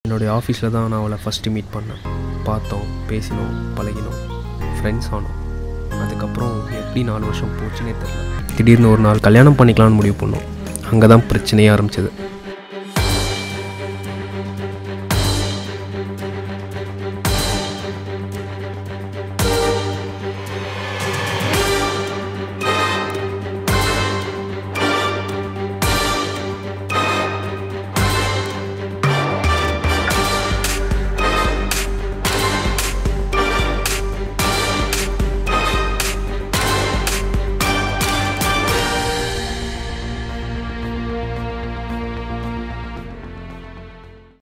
என்னுடைய ஆஃபீஸில் தான் நான் அவளை ஃபஸ்ட்டு மீட் பண்ணேன். பார்த்தோம், பேசினோம், பழகினோம், ஃப்ரெண்ட்ஸ் ஆனோம். அதுக்கப்புறம் எப்படி 4 வருஷம் போச்சுன்னே தெரியல. திடீர்னு ஒரு நாள் கல்யாணம் பண்ணிக்கலான்னு முடிவு பண்ணோம். அங்கே தான் பிரச்சனையே ஆரம்பிச்சது.